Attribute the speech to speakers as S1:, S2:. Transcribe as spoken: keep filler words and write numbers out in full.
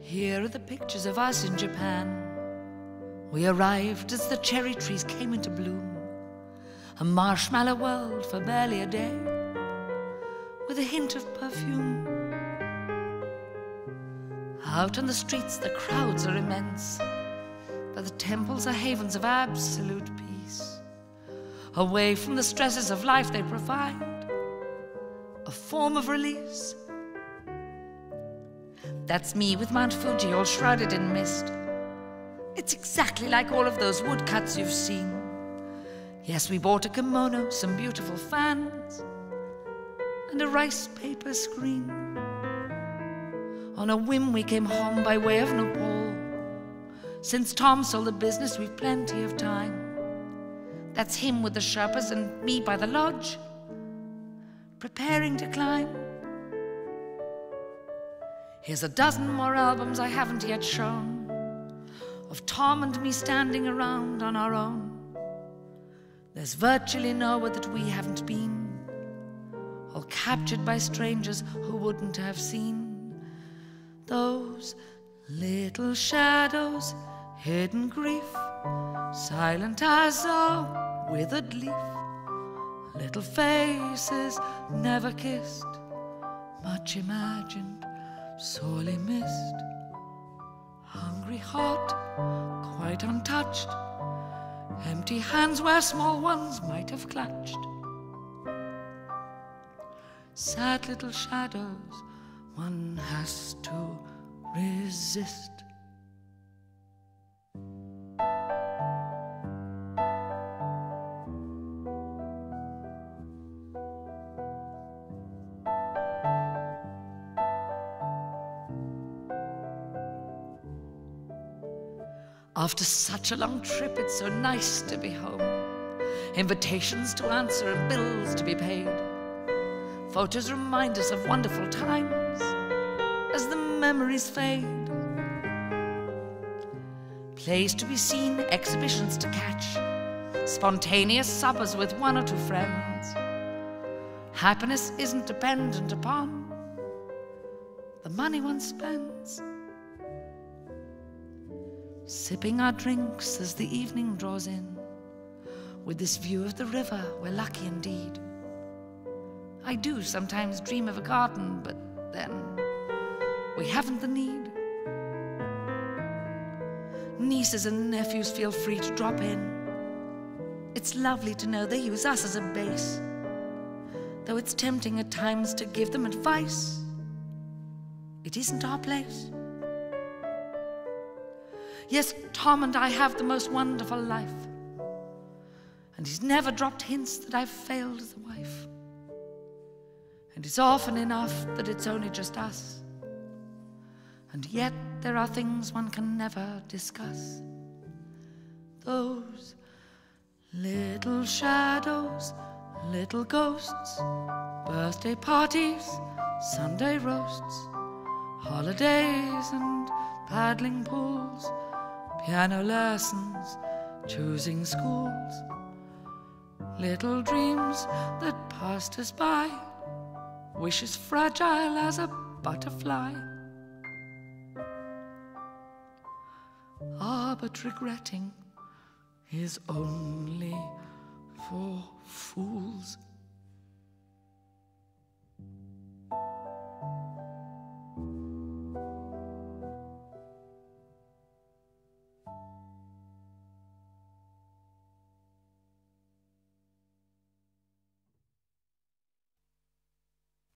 S1: Here are the pictures of us in Japan. We arrived as the cherry trees came into bloom, a marshmallow world for barely a day, with a hint of perfume. Out on the streets the crowds are immense, but the temples are havens of absolute peace. Away from the stresses of life they provide a form of release. That's me with Mount Fuji all shrouded in mist. It's exactly like all of those woodcuts you've seen. Yes, we bought a kimono, some beautiful fans, and a rice paper screen. On a whim we came home by way of Nepal. Since Tom sold the business, we've plenty of time. That's him with the Sherpas and me by the lodge, preparing to climb. Here's a dozen more albums I haven't yet shown, of Tom and me standing around on our own. There's virtually nowhere that we haven't been, all captured by strangers who wouldn't have seen those little shadows, hidden grief, silent as a withered leaf, little faces never kissed, much imagined, sorely missed, hungry heart, quite untouched, empty hands where small ones might have clutched. Sad little shadows one has to resist. After such a long trip, it's so nice to be home. Invitations to answer and bills to be paid. Photos remind us of wonderful times as the memories fade. Plays to be seen, exhibitions to catch, spontaneous suppers with one or two friends. Happiness isn't dependent upon the money one spends. Sipping our drinks as the evening draws in, with this view of the river, we're lucky indeed. I do sometimes dream of a garden, but then we haven't the need. Nieces and nephews feel free to drop in. It's lovely to know they use us as a base, though it's tempting at times to give them advice. It isn't our place. Yes, Tom and I have the most wonderful life, and he's never dropped hints that I've failed as a wife. And it's often enough that it's only just us, and yet there are things one can never discuss. Those little shadows, little ghosts, birthday parties, Sunday roasts, holidays and paddling pools, piano lessons, choosing schools, little dreams that passed us by, wishes fragile as a butterfly. Ah, but regretting is only